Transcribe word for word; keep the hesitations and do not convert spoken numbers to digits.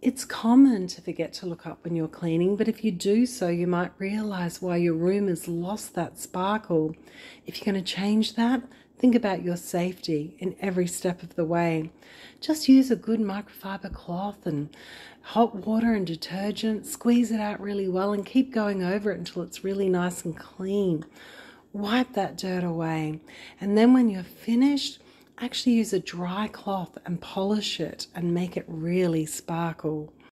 It's common to forget to look up when you're cleaning, but if you do so, you might realize why your room has lost that sparkle. If you're going to change that, think about your safety in every step of the way. Just use a good microfiber cloth and hot water and detergent, squeeze it out really well and keep going over it until it's really nice and clean. Wipe that dirt away, and then when you're finished, actually use a dry cloth and polish it and make it really sparkle.